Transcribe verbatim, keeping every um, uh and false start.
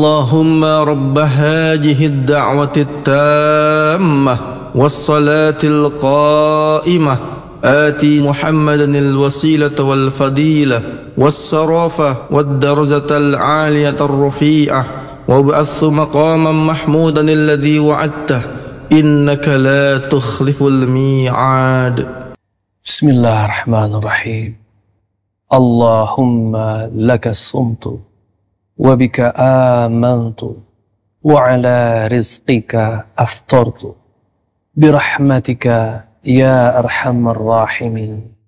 اللهم رب هذه الدعوة التامة والصلاة القائمة آتي محمدا الوسيلة والفضيلة والشرافة والدرجة العالية الرفيعة وابعثه مقاما محمودا الذي وعدته إنك لا تخلف الميعاد. بسم الله الرحمن الرحيم. اللهم لك صمت وبك آمنت وعلى رزقك أفطرت برحمتك يا أرحم الراحمين.